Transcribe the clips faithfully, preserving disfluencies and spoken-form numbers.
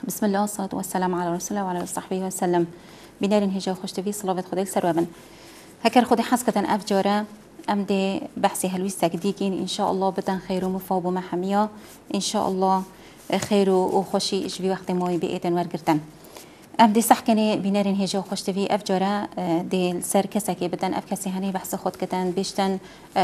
بسم الله والصلاة والسلام على رسول الله وعلى آله وصحبه وسلم. بنارن هجا خوش تبي صلاة خدای سروابن. هکر خود حس کتن افجاره ام ده بحثی هلویست دیگین ان شاء الله بدن خیر و مفاب و محمیا ان شاء الله خیر و خوشی اجبی وقت مای بیتن ورگردن. ام ده صح کنی بنارن هجا خوش تبی افجاره ده سر کسی که بدن اف کسی هنی بحث خود کتن بیشتن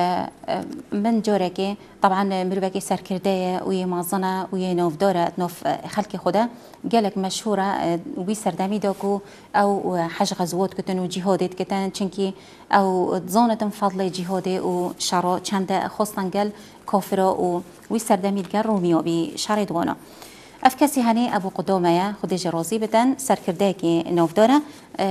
من جوره که طبعا مروبکی سر کرده وی مازنه وی نوف داره نوف خلق خدا جالك مشهورة وبي سردامي داكو أو حاج غزوات كتن وجهادات كتن چنكي أو تزانة فضل جهادي وشرا چند خاصة قال كافرة وبي سردامي دقال روميو بشارع دوانا أفكاسي هني أبو قدامة خدي جرازي بدن سركرداكي نوف داره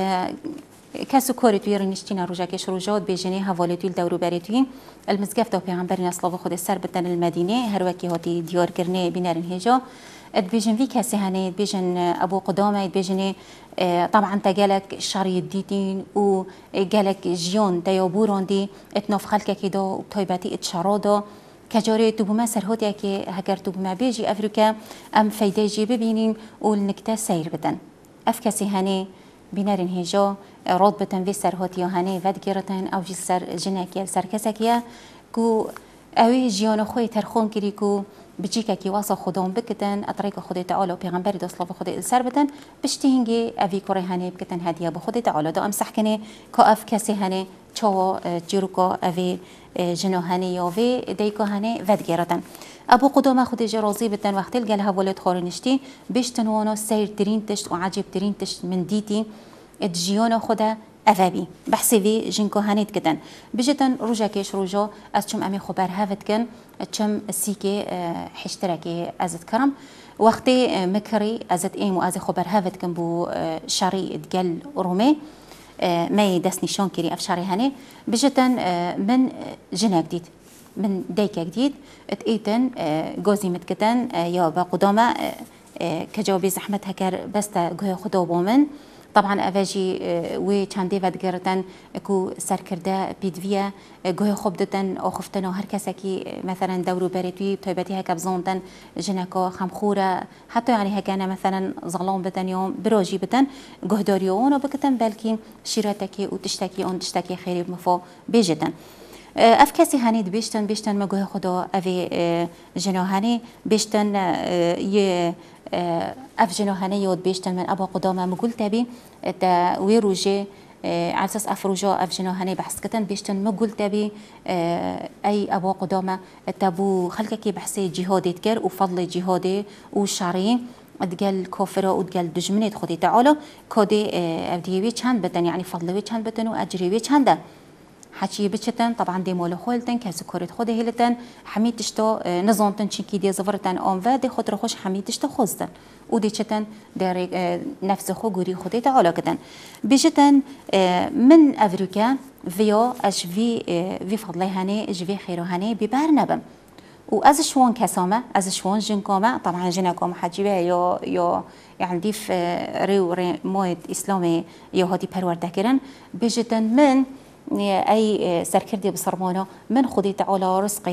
كاسو كورت ويرنشتينا رجاكش رجات بجني هوالتي الدورو بريتي المزقف دو پیغمبر نسلا خود سر بدن المدينة هروكي هاتي ديار كرني بنارن هجا ادبيجن في كاسي هني ادبيجن ابو قدامه ادبيجن طبعا تجالك شريط ديتين وجالك جيون تيابورون دي اتناف خلقك كده وطيباتي اتشرادا كجاري تبوما سرهوتي كي هكر تبوما بيجي افريكا ام فايداجي ببينين والنكتا سير بدن اف كاسي هني بنارن هجا راد بتن في سرهوتي هني ودگيرتن او جي سر جناكي سر كسكيا كو اوي جيون خوي ترخون كريكو بجيكا كي واسا خدام بكتن اطريق خدای تعالی و پیغمبر داستلا خدای سر بدن بشتهنگی اوی کره هنی بکتن هدیه به خدای تعالی دا امسح کنه که اف کسی هنی چوا جیروکا اوی جنو هنی یا وی دیکا هنی ودگیرتن ابو قدامه خدای جرازی بدن وقتی الگل هولت خارنشتی بشتن وانا سیر ترین تشت و عجیب ترین تشت من دیتی ادجیان خدا أفابي بحسي في جنكو هانيت كدن بجتن رجا كيش رجا أتشم أمي خبر هافت كن أتشم السيكي حشتركي أزت كرم وقتي مكري أزت إيم وأزت خبر هافت كن بو شاري دقل رومي ما يدسني شون كري أف شاري هاني بجتن من جنا جديد من ديكا جديد اتقيتن جوزي متكتن يا بقدامة كجوابي زحمت هكر بستا جوه خدا وبومن طبعا أفاجي و چندی ودگرتن کو سرکرده بیدویه گوه خوب دتن او خفتن و هر کسی که مثلا دورو بريتوي طيبتي هكا بزوندن جنكا خمخوره حتى يعني هكانا مثلا ظلام بتن يوم براجي بتن گوه داريون وبكتن بلكي شيرتكي وتشتكي اون تشتكي خيري بمفا بيجتن اف کسی هنید بیشتن بیشتن مگوه خدا اوی جناهانی بیشتن یه اف جناهانی یاد بیشتن من ابا قدامه مقول تبی تا ویروجه على اساس افروجا اف جناهانی بحث کتن بیشتن مقول تبی ای ابا قدامه تبو خلقك بحثي جهادي تكر وفضل جهادي وشرعي ادقال كافرة وادقال دجمنت خدي تعالى كودي افديوي چند بتن يعني فضلوي چند بتن واجريوي چنده حكي بتشتن طبعا دي مول خولتن كاسو كورت خود هيلتن حميد تشتا نظامتن چنكي دي زفرتن آن و دي خود خوش حميد تشتا خوزتن ودي چتن دار نفس خو غوري خودي تعالى كدن بجتن من افريكا فيا اش في في فضله هني اج في خير هني ببرنبم واز شوان كسامه از شوان جنكامه طبعا جنكامه حجيبه يا يا يعني ديف ريو ري مويد اسلامي يا هادي پروردگرن بجتن من أي سركردي بصرمانة من خدي تعالى رزقي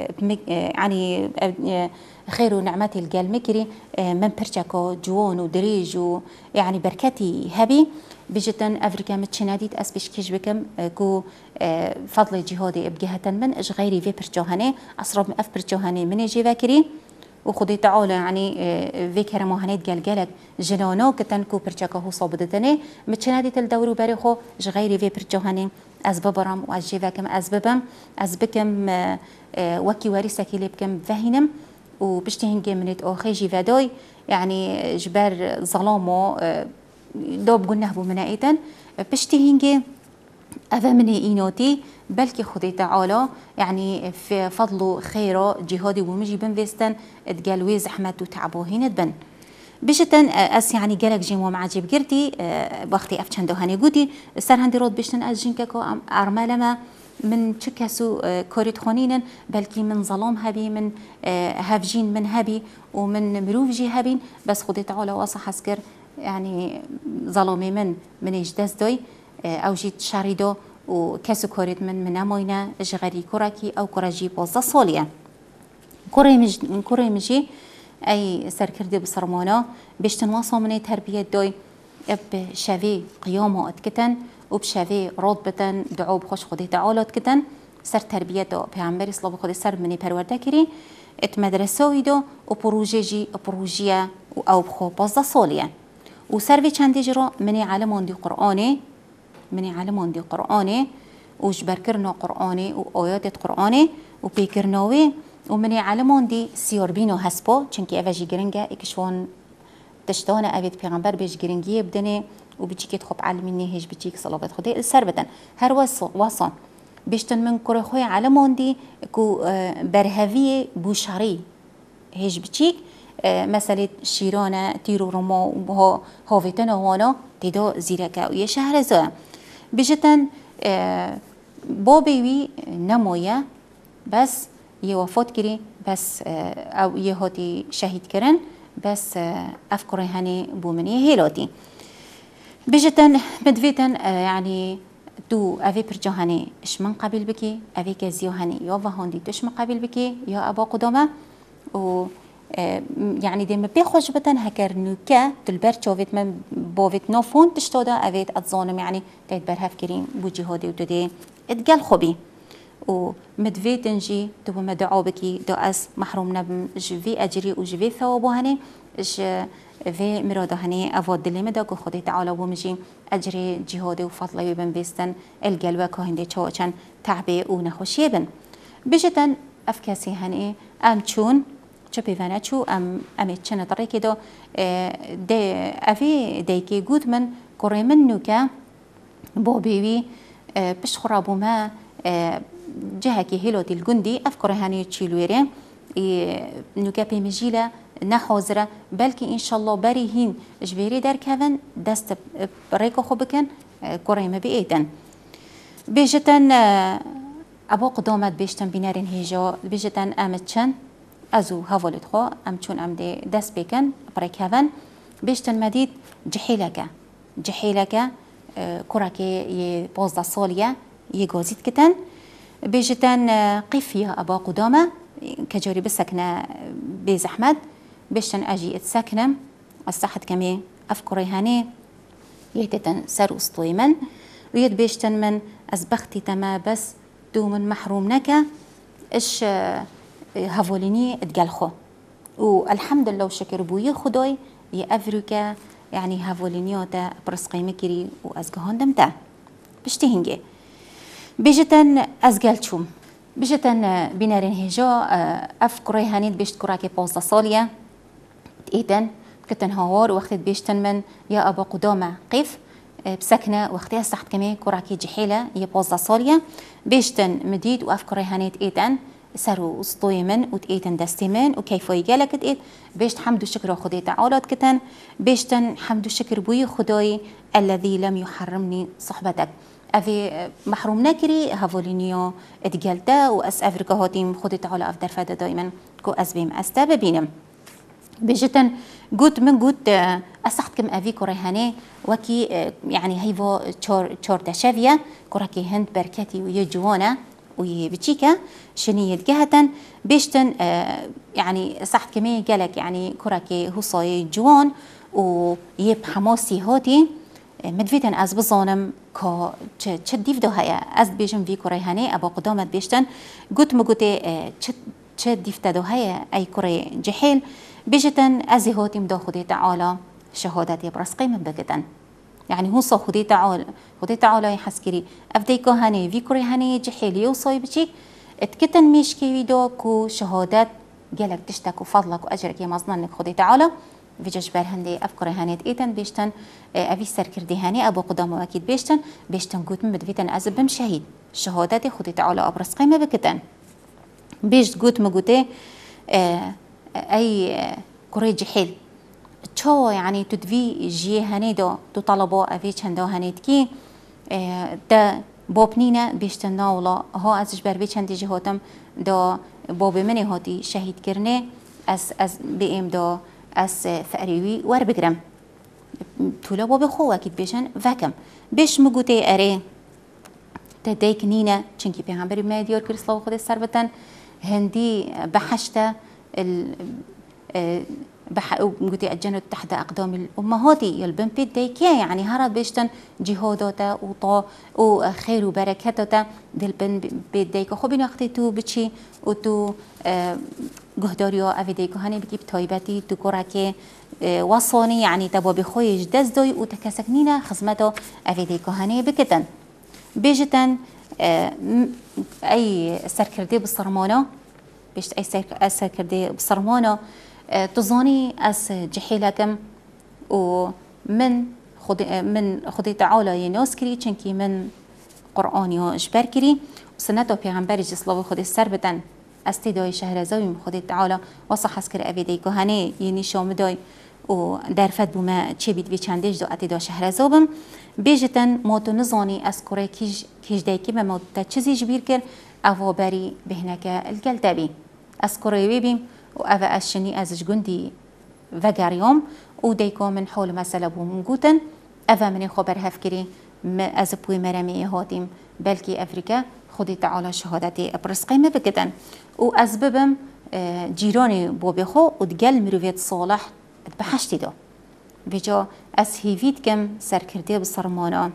يعني خير ونعمتي الجال مكري من برشاكو جوان ودريج يعني بركتي هبي بجتن أفريقيا متشناديت أسبش كيش بكم كو فضل جهادي بجهة من إج غيري في برجوهاني أسرب أف برجوهاني من يجي فاكري وخدي تعالى يعني في كرمو هنيت قال قالك جنانو كتن كو برشاكو هو صابدتني متشناديت الدور وبارخو إج غيري في برجوهاني أسبابرم وأجيبكم أسبابم أسبكم وكي ورثك اللي بكم فهنم وبشتهنجي منت أو خيجي فداي يعني جبار ظلامو دوب قلنا بو منايتن بشتهنجي أفهمني إينوتي بلكي خدي تعالى يعني في فضله خيره جهادي ومجي بنفستن تقالوي زحمت وتعبو هنا تبن بشتن أس يعني جالك جيم ومعجب جرتي وقتي أفتشن دهاني جودي سر هندي رود بشتن أجين كاكو أرمالما من تشكسو كوريت خونين بلكي من ظلام هبي من هافجين من هبي ومن مروف جي هبين بس خدي تعالى واصح حسكر يعني ظلامي من من إجداز دوي أو جيت شاردو وكسو كوريت من من أموينا جغري كوراكي أو كوراجي بوزا صوليا كوري مج كوري مجي أي سركردي بصرمانا بيشتن واصا مني تربية دوي بشافي قيامة أتكتن وبشافي راتبة دعوب خوش خدي تعالى أتكتن سر تربية دو پیامبری صلی الله علیه و سر منی پرورده کری ات مدرسه دو و پروژه جی پروژه او بخو پازده سالیه و سر وی چندی جرا منی علمان دی قرآنه منی علمان دی قرآنه و جبر کرنا قرآنه و آیات قرآنه و پیکرناوی و منی علمان دی سیاربینو هسپا چنکی اوجی گرنگه اکشوان تشتان اوید پیغمبر بیش گرنگیه بدنه و بچیکت خوب علمینه هج بچیک صلوات خدا سر بدن هر واسان بيشتن من كره خوي على موندي كو برهوية بوشاري هيج بتشيك مسألة شيرانة تيرو رما وها هافتنا وانا تدا زيركا ويا شهر زا بيجتن بابي نمايا بس يوفات كري بس او يهاتي شهيد كرن بس افكار هني بومني هيلاتي بيجتن مدفيتن يعني تو اوی پرجا هنی اش من قبل بکی اوی کزیو هنی یا وهاندی توش من قبل بکی یا ابا قدامه و يعني دائما بيخوش بتن هكر نوكا تلبر شوفت من بوفت نافون تشتودا اويت اتظانم يعني تيت برهف كريم بوجي هودي وتدي اتقال خبي و مدفيتنجي تو مدعو بكي دو اس محروم نبم جفي اجري وجفي ثوابو هني اش في مرادا هني افاد دلي مدا كو خدي تعالى ومجي اجري جهادي وفضلي بن بيستن القلبه كهندي تشوچن تعبي ونخوشي بن بجتن افكاسي هني ام چون چپی ونه چو ام امی چنه طریقی دو ده افی دیکی گود من کره من نوکه با بیوی بش خرابو ما جهه که هلو دیل گندی اف کره هنی چیلویره نوکه پیمجیله نحاضره بلکه انشالله بری هین جبیری در کهون دست ریکو خوب بکن کره ما بیایدن بیجتن ابا قدامت بیشتن بینارین هیجا بیجتن امت چن ازو هفولت خو ام چون ام دی دست بکن برای کهون بیشتن مدید جحیلکه جحیلکه کرکه یه پازده سالیه یه گازید کتن بیشتن قیفیه ابا قدامه کجاری بسکنه بزحمت بیشتن اجی اتسکنم الصحت کمی افکاری هنی یهتن سر اسطوی من وید بیشتن من از بختی تما بس دو من محروم نکه اش هفوليني اتقالخو والحمد لله وشكر بوي خداي يا افريكا يعني هفولينيوتا برسقي مكري وازقهون دمتا بشتهنجي بيجتن ازقالشوم بيجتن بينارين هجا افكري هانيت بيشت كراكي بوزا صالية ايدن كتن هوار وقت بيشتن من يا ابا قدامة قيف بسكنة وقتها صحت كمي كراكي جحيلة يا بوزا صالية بيشتن مديد وافكري هانيت ايدن سرو اسطوي من وتقيتن دستي من وكيف يجالك تقيت بيشت حمد وشكر خدي تعالى كتن بيشتن حمد وشكر بوي خداي الذي لم يحرمني صحبتك افي محروم نكري هافولينيو اتقالتا واس افريكا هاتيم خدي تعالى افدر فدا دائما كو اسبيم استاب بينم بيجتن قلت من قلت اسحت كم افي كوريهاني وكي يعني هيفو تشور تشور دشافيا كوراكي هند بركتي ويجوانا ويبتشيكا شنية جهة بيشتن آه يعني صحت كمية قالك يعني كراكي هصاي جوان ويب حماسي هاتي آه مدفيتن از بظانم كا تشديف دو هيا از بيجم في كوريهاني ابا قدامت بيشتن قلت مقوتي آه تشديف دو هيا اي كوري جحيل بيجتن ازي هاتي مدا خدي تعالى شهادتي برسقي من بقتن يعني هو صو خدي تعالى خدي تعالى يحسكري افديكو هني في كوري هني جحيلي وصاي بتشيك اتكتن ميشكي ويدو كو شهادات قالك تشتكو فضلك واجرك يا مظننك خدي تعالى في جشبر هندي افكار هني ايتن بيشتن افي سركردي هني ابو قدام اكيد بيشتن بيشتن قوت من بدفيتن ازبم شهيد شهاداتي خدي تعالى ابرس قيمه بكتن بيش قوت مقوتي اه اي كوري جحيل تشو يعني تدفي جي هنيدو تطلبوا افي چندا هنيدكي اه دا بابنينا بيشتنا ولا ها ازش بر بي چندی جهاتم دا باب منی هاتی شهید کرنه از از بیم دا از فقریوی ور بگرم طولا باب خو اكيد بيشن وکم بیش مگوته اره تا دیک نینا چنکی پیغمبری ما دیار کرد صلی الله خود سربتن هندی بحشته بحقوق قوتي الجنة تحت أقدام الأمهات يلبن بديكيا يعني هرد بيشتن جهاداتا وطا وخير وبركاتا دلبن بديكا خب نقطة تو بتشي وتو جهداريا أفيديكو هني بكيب تايبتي تكوركي وصاني يعني تبا بخويش دزدوي وتكسكنينا خزمته أفيديكو هني بكتن بيجتن أي سركردي بالصرمانة بيشت أي سركردي بالصرمانة تظاني أس جحيلكم ومن خد من خدي تعالى يناس كري چنكي من قرآن يا إجبار كري وسنته پیغمبر جسلا خدي سربتن استدای شهرزاوی خدي تعالى وصح اسكر أبيدي كهاني يعني شامداي و درفت بما چه بيت في چندش دو اتدا شهرزاوم بيجتن ما تو نزاني اسكره كيج كيج دايكي بما تا چيزي جبير كر أو بري بهناك القلتبي اسكره بيبي وأفا أشني أزج جندي فجريوم وديكو من حول مسألة بومجوتن أفا من خبر هفكري ما أزبوي مرامي هاتيم بلكي أفريقيا خدي تعالى شهادتي برسقي ما بكتن وأسببم جيراني بوبيخو ودجال مروفيت صالح بحشتي دو بجا أس هيفيد كم سركردي بصرمانا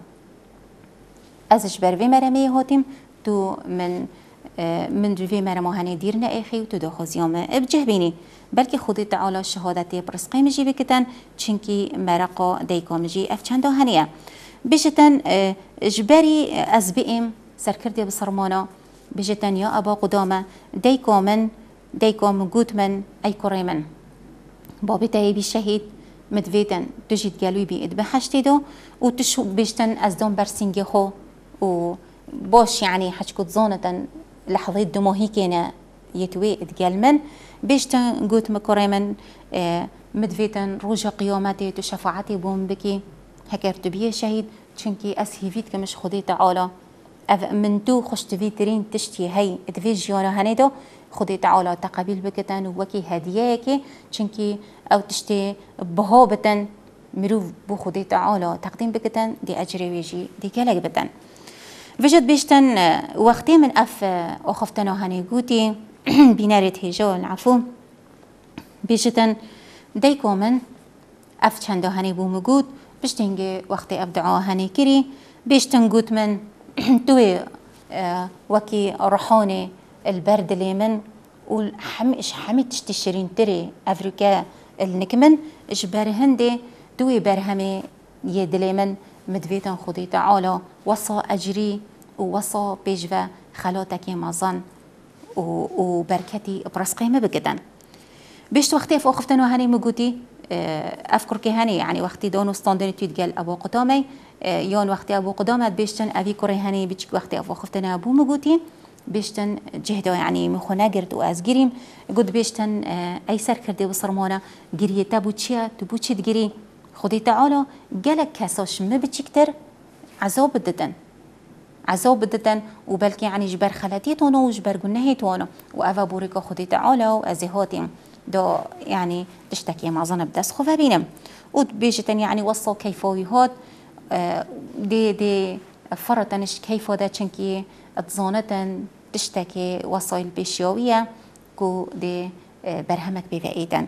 أزج برفي مرامي هاتيم تو من من روی مرا هنی دیر ناخی و تو دخوزیام ابجه بینی بلکه خودی تعالی شهادتی برسقی مجی بکتن چنکی مرقا دیکا مجی افچنده هنیه بجتن جبری از بیم سرکردی بسرمانا بجتن یا ابا قدامه دیکا من دیکا من گوت من ای کری من بابی تایبی شهید مدویدن تجید گلوی بی ادبحشتی دو و تشو بجتن از دون برسینگی خو و باش يعني حشكو تزونة لحظات دموهي كينا يتوي اتقال بيشتن قوت مكريمن اه مدفيتن روجا قيامتي تشفاعتي بوم بكي هكرت بيه شهيد چنكي اسهيفيت كمش خدي تعالى من تو خوش تفيترين تشتي هاي اتفي جيانا هنيدو خدي تعالى تقبيل بكتن وكي هدياكي چنكي او تشتي بهابتن مروف بو خدي تعالى تقديم بكتن دي اجري ويجي دي كالك بتن وجد بيشتن وقتي من أف أخفتنا هني جوتي بنارت هجا العفو بيشتن دايكو من أف چند هني بو مجود بيشتنجي وقتي أبدعا هني كري بيشتن جوت من توي وكي رحاني البرد اللي من والحمش حمي تشتشرين تري أفريقيا النكمن إجبار هندي توي برهمي يدلي من مدفيتن خدي تعالى وصى أجري ووصى بيجوا خلاتك مازن وبركتي برسقي ما بقدن بيشت وقتي في أخفتنا هني مجودي أفكر كهني يعني وقتي دونو ستاندري تيجال أبو قدامي يون وقتي أبو قدامة بيشتن أبي كره هني بيجك وقتي أبو أخفتنا أبو مجودي بيشتن جهدا يعني مخنا جرد وأزجريم جود بيشتن أي سر كردي بصرمانة جريه تبو تشيا تبو تشي تجري خدي تعالى جالك كاسوش ما بتشكتر عذاب بدتن عذاب بدتن وبلكي يعني جبر خلاتيتونه وجبر جنهيتونه وأفا بوريكا خدي تعالى وأزهاتهم دو يعني تشتكي مع ظن بدس خوفا بينم وبيجتن يعني وصل كيفويهات دي دي فرطنش كيفو دا چنكي اتظانتن تشتكي وصل بيشيوية كو دي برهمك بفائدن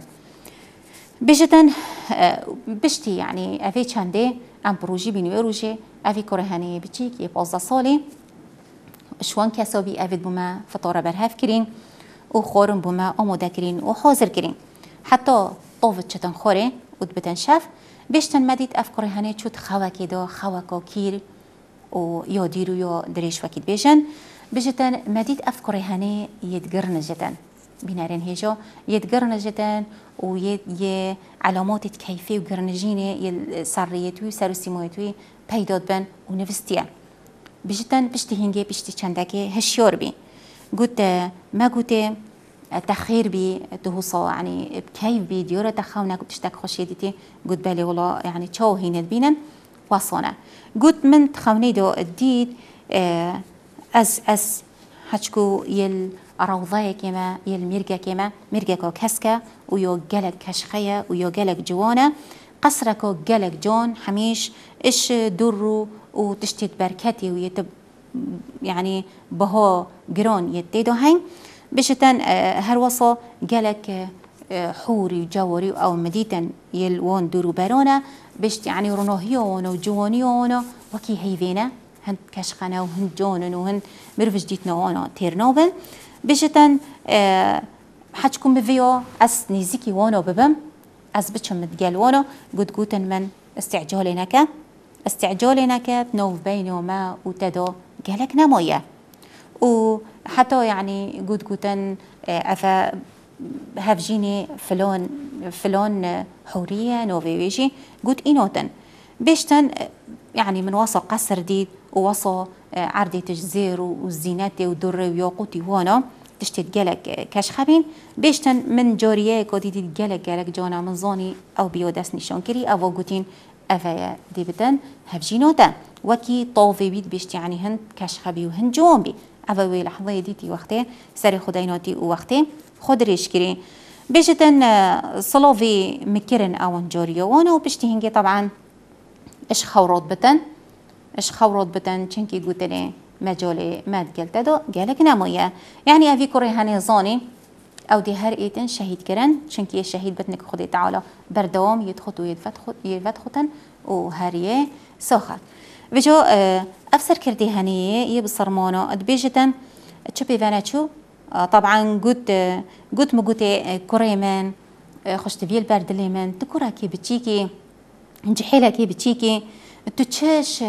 بيجتن بشتي يعني أفي چنده ام بروجي بينوي روجي أفي كورهاني بيچيك يبازده صالي شوان كسابي أفيد بما فطارة برهف كرين وخورن بما آماده كرين وحاضر كرين حتى طوفت چتن خوره ودبتن شف بيشتن مديد أفكار هني چود خواكي دا خواكا كير و يا ديرو يا دريش وكيد بيجن بيجتن مديد أفكار هني يتقرن جتن بنارين هيجا يتقرن جتن ويد علامات كيفية وقرنجيني السريتوي سروسيمويتوي بيداد بن ونفستيا بيجتن بيشتي هنجي بيشتي چندكي هشيار بي قلت ما قلت تخير بي تهوصا يعني بكيف بي ديورة تخاونا قلت تشتاك خوشيدتي قلت بالي والله يعني تشاو هين بينا وصانا قلت من تخاوني دو الديد أز أز هشكو يل أروضايا كما يل ميرجا كما ميرجا كو كسكا ويو جالك كشخية ويو جالك جوانا قصركو جالك جون حميش إيش درو وتشتيت بركتي ويتب يعني بها جران يتدو هين بشتن هر وصا جالك حوري وجوري أو مديتن يلوان دورو برانا بشت يعني رناهيون وجوانيون وكي هيفينا هن كشخنا وهن جونن وهن مرفج ديتنا وانا تيرنوبن بشتن أه حجكم بفيو أس نيزيكي وانا ببم أس بتشم متقال وانا قد قوتن من استعجالنك استعجالنك نوف بينو ما وتدو قالك نمويه وحتى يعني قد قوتن أفا هفجيني فلون فلون حورية نوفي ويجي قد إنوتن بيشتن يعني من وصل قصر ديد ووصل عردي تجزير والزيناتي ودري وياقوتي وانا تشتي تقلق كشخبين بيشتن من جوريه قدي تقلق قلق جونا من زوني أو بيودس نشان كري أو قوتين أفايا ديبتن هفجينوتن وكي طوفي بيد بيشتي يعني هن كشخبي وهن جوانبي أفاوي لحظة ديتي وقتي سري خديناتي ووقتي خود ريشكري بيجتن صلوفي مكرن أو جوريو وانا وبشتي هنجي طبعا إيش خورط بتن إيش خورط بتن چنكي قلتلي مجالي ما تقلت دو قالك نامويا يعني أفي كوري هاني زاني أو دي هر إيتن شهيد كرن چنكي الشهيد بتنك خدي تعالى بردوام يدخط ويدفت خطن وهاريه سوخة بجو أفسر كردي هانيه يبصر مانا بيجتن تشبي فانا شو طبعا قلت قلت مقولت كريمان خشت بيل برد ليمن تكرا كي بتشيكي نجحيلها كي بتشيكي تتشاش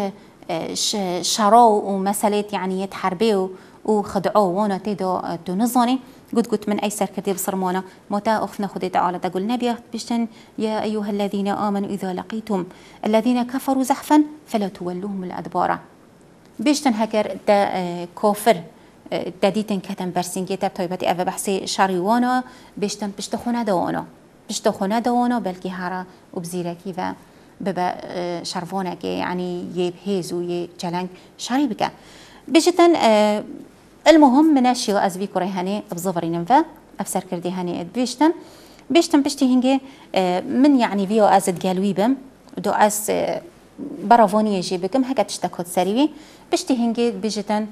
شراو ومسالات يعني يتحربوا وخدعوا وانا تيدو تنظني قلت قلت من ايسر كتي بصرمانا متى اخفنا خدي تعالى تقول نبي بشتن يا ايها الذين امنوا اذا لقيتم الذين كفروا زحفا فلا تولوهم الادبار بشتن هكر دا كوفر داديتن كتن برسنجي تب طيبتي أفا بحسي شاريوانا بيشتن بشتخونا دوانا بشتخونا دوانا بلكي هارا وبزيرا كيفا ببا شرفونا كي يعني يبهيزو يجلنك شاري بكا بيشتن المهم من الشيء أزبي كوري هاني بظفري ننفا أفسر كردي هاني بيشتن بيشتن بشتي هنجي من يعني فيو أزد قالوي بم دو أس برافوني يجي بكم هكا تشتكوت سريوي بشتي هنجي بيشتن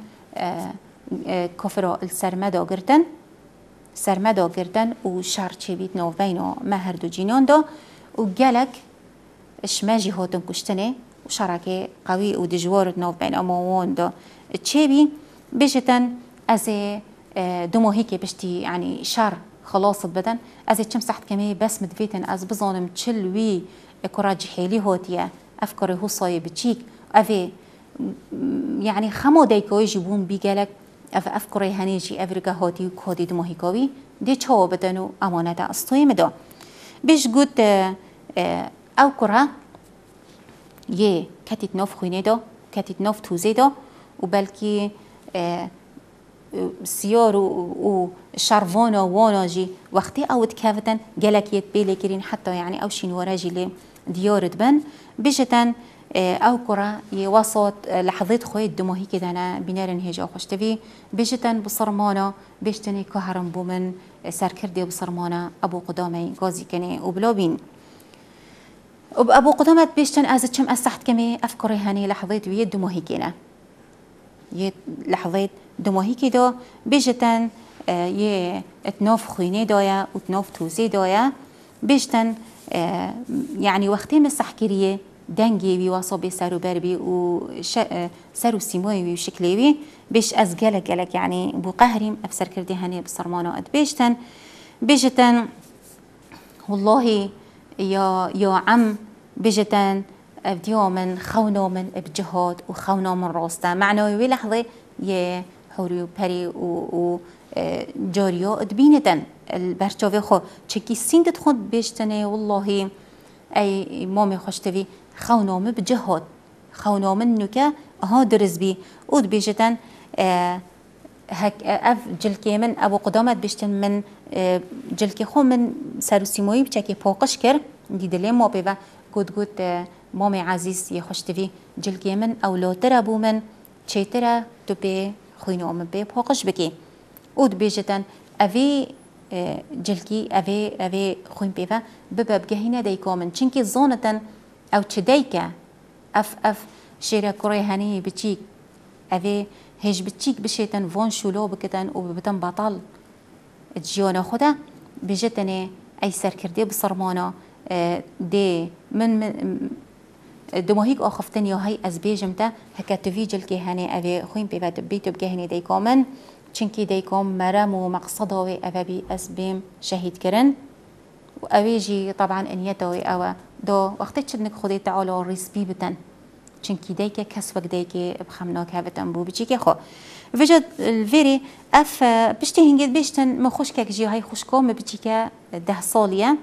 كفرو السرمدو گرتن سرمدو گرتن و شارچی بیت نو بینو مهر دو جینان دو و گلک اشماجی هاتن کشتنه و شرکه قوی و دجوار نو بین اموان دو تشيبي بيجتن از دموهي كي بشتي يعني شر خلاص بدن از چم سحت كمي بس مدفيتن از بظانم تشلوي كراج حيلي هوتيا افكاري هو صايب تشيك افي يعني خمو دايكو يجيبون بيجالك اف افكاري هنيجي افريكا هوتي كودي دموهي كوي دي تشو بدنو امانه استوي مدو بيش قلت او كرا يه كاتيت نوف خوينيدو كاتيت نوف توزيدو وبلكي سيار و شارفونا وانا جي وقتي او تكافتن جالك يتبيلي كرين حتى يعني او شين وراجي لي ديارت بن بيجتن او كرا يوسط لحظات خويت دمو هيك دانا بنار هيجا خوشتفي بيجتن بصرمانا بيجتني كهرم بومن سركردي بصرمانا ابو قدامي غازي كني وبلوبين وبابو قدامت بيجتن از چم اسحت كمي افكاري هاني لحظات ويد دمو هيكينا يه لحظات دمو هيكي دو بيجتن يه اتنوف خويني دويا وتنوف توزي دويا بيجتن يعني وقتي مسحكريه دنگي بي وصوبي سارو بربي و سارو سيموي وشكليوي بيش از جلك جلك يعني بو قهريم افسر كردي هاني بصرمانو اد بيجتن بيجتن والله يا يا عم بيجتن ابديو من خونو من بجهاد وخونو من راسته معنوي لحظه يه حوري بري و جاريو ادبينتن البرچاوي خو چكي سيندت خود بيجتنه والله اي مامي خوشتوي خونام بجهاد خونام نوكا ها درز بي ود بيجتن اه هك اف جلكي من ابو قدامت بيجتن من اه جلكي خو من سروسيموي بچكي پاقش كر دي دلي ما بيبا قد قد اه مامي عزيز يخوشتوي جلكي من اولادر ابو من چيترا تو بي خوينام بي پاقش بكي ود بيجتن اوي جلكي اوي اوي خوين بيفا ببا بجهينا دايكو من چنكي زونتن او تشديكا اف اف شيرا كوري هاني بتشيك اوي هيج بتشيك بشيتن فون شولو بكتن وبتن بطل تجيونا خدا بجتني ای سرکرده بسرمانا دی من من دماهیک آخفتن یا هی از بیجم تا هکتوی جل که هنی اوی خویم پیوت بیتو بگهنی دیکامن چنکی دیکام مرم و مقصد اوی اوی بی از بیم شهید کرن و اوی جی طبعا انیت اوی اوی دا وقتی چندک خودی تعالی ریسبی بتن چنکی دیکه کس وقت دیکه بخمناک هبتن بو بچی که خو وجد الفيري اف بشتي هنجد بيشتن ما خوش كاك جي هاي خوش كوم بتشيكا ده صالية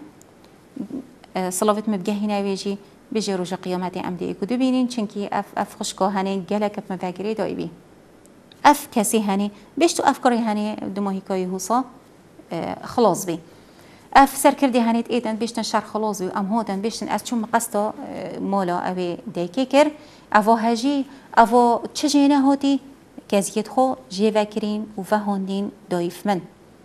صلوات مبجهنا ويجي بيجي رجع قيامتي أمدي كدو بينين چنكي اف اف خوش كو هني جلك بمفاكري دايبي اف كسي هني بيشتو افكاري هني دماهي كاي هوصا خلاص بي اف سركردي هني ايدن بيشتن شر خلاص بي ام هودن بيشتن از چون قصدا مالا اوي دايكيكر افو هجي افو تشجينا هوتي كازيت خو جيفا كرين وفهوندين دايف من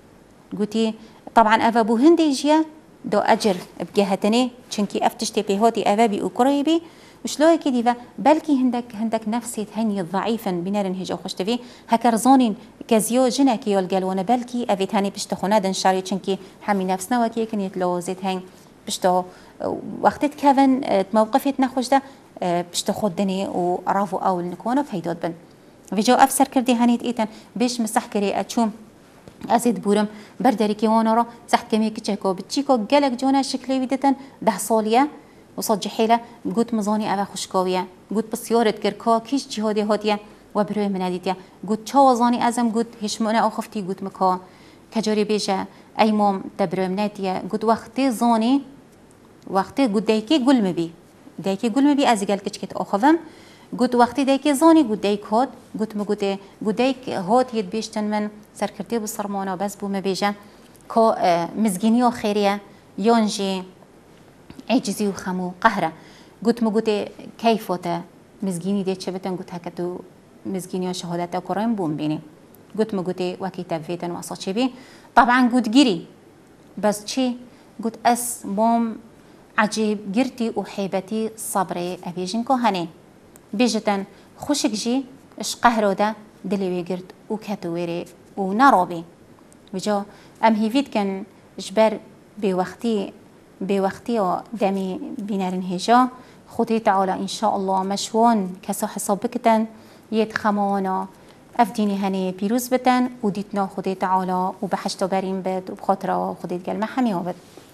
قلتي طبعا أفا بو هندي جيا دو أجر بجهتني چنكي أفتشتي بيهاتي أفا بي وقريبي مش لاي كديفا بلكي هندك هندك نفسي هني ضعيفا بنار هجا خوشتفي هكر زانين كازيو جناكي يالقالوانا بلكي أفيت هاني بشتخونا دن شاري چنكي حمي نفسنا وكي كن يتلوزيت هين بشتو وقتت كافن موقفت نخوش ده بشتخود دني ورافو أول نكونا فهيدود بن ویجا افسر کردی هنیت ایتن بیش مسح کری اتشوم ازید بورم برداری که وانا را سحت کمی کچکو بتشیکو گلک جونا شکلی ویدتن ده سالیه وصد جحیله قلت مزانی اوه خوشکاویه قلت بسیارت کرکا کیش جهادی هاتیه و بروی منادیتیه قلت چا وزانی ازم قلت هیچ مونه آخفتی قلت مکا کجاری بیجه ای مام تبروی منادیتیه قلت وقتی زانی وقتی قلت دیکی گل مبی دیکی گل مبی از گل کچکت آخوام قلت وقتی دیکی زانی قلت دیک هات قلت مقلت قلت دیک هات ید بیشتن من سرکرتی بسرمانا بس بو مبیجه که مزگینی و خیریه یانجی عجزی و خمو قهره قلت مقلت کیفاته مزگینی دیت چه بتن قلت هکتو مزگینی و شهادت کریم بوم بینی قلت مقلت وکی تبیتن و اصلا چی بی طبعا قلت گیری بس چی قلت اس مام عجیب گرتی و حیبتی صبری ابیجن که هنی بيجتن خوشك جي اش قهرو ده دلي ويقرد وكاتويري ونرابي وجا ام هيفيد كان جبر بوقتي بوقتي دمي بينارن هجا خطي تعالى ان شاء الله مشوان كسا حساب بكتن يتخمانا افديني هني بيروز بتن وديتنا خطي تعالى وبحشتو برين بد وبخاطرة خطي تقال محمي وبد